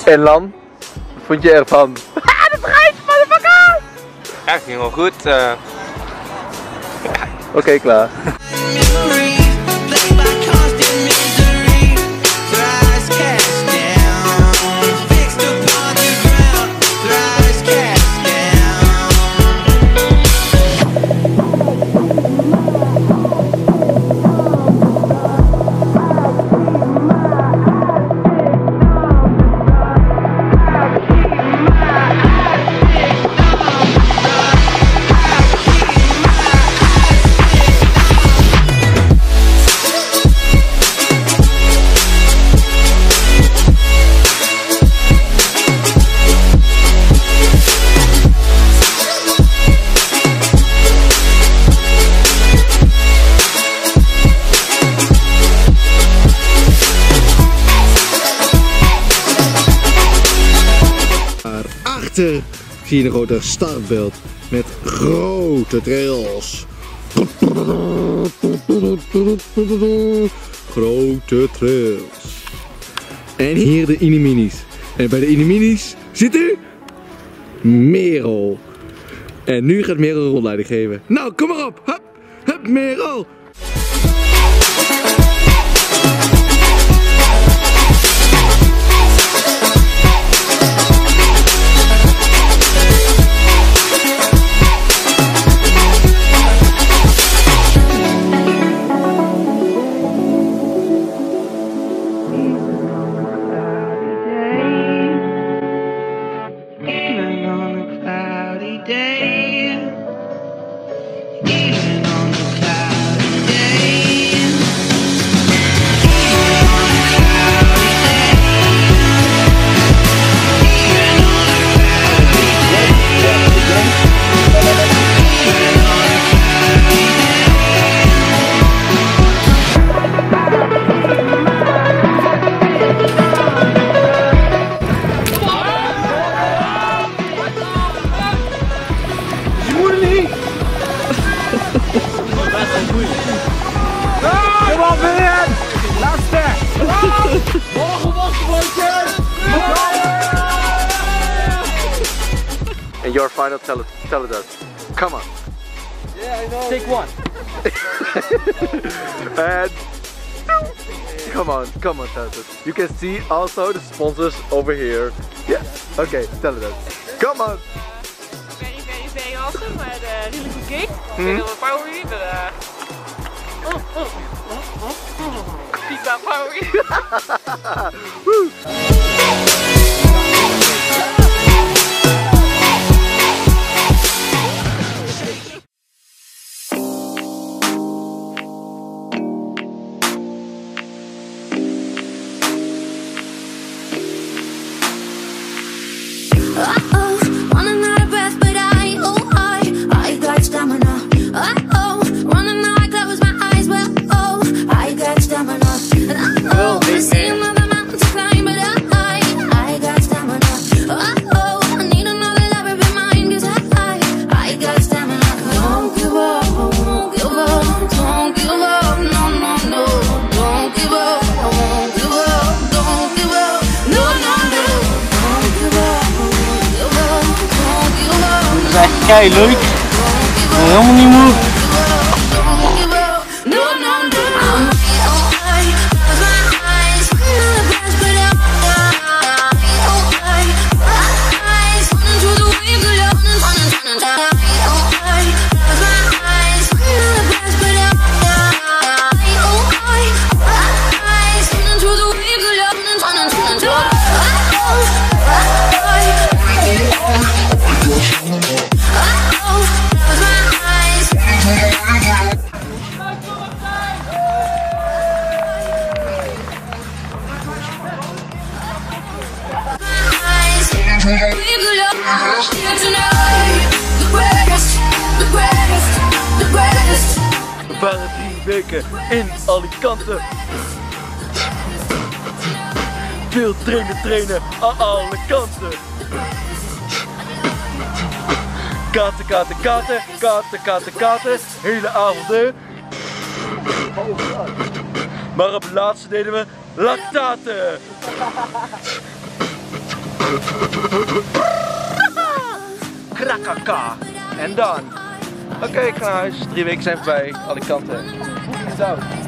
En Lan, wat vond je ervan? Dat rijdt, motherfucker! Ja, ging wel goed. Oké, klaar. Achter zie je een grote startbeeld met grote trails. Grote trails. En hier de Iniminis. En bij de Iniminis zit u Merel. En nu gaat Merel een rondleiding geven. Nou, kom maar op. Hup, hup, Merel. Kom op, William! Laatste! And your final tell it us. Come on. Yeah, I know. Take one. And come on, tell it us. You can see also the sponsors over here. Yeah. Okay, tell it us. Come on. Very awesome. I had a really good game. Very powery, but speak about powery. Woo. Kei leuk. Helemaal niet moe. We waren 3 weken in Alicante. Veel trainen aan alle kanten. Katen, hele avonden. Maar op het laatste deden we lactaten. Krakaka. En dan. Oké, ik ga naar huis. 3 weken zijn voorbij. Alle kanten. Zo.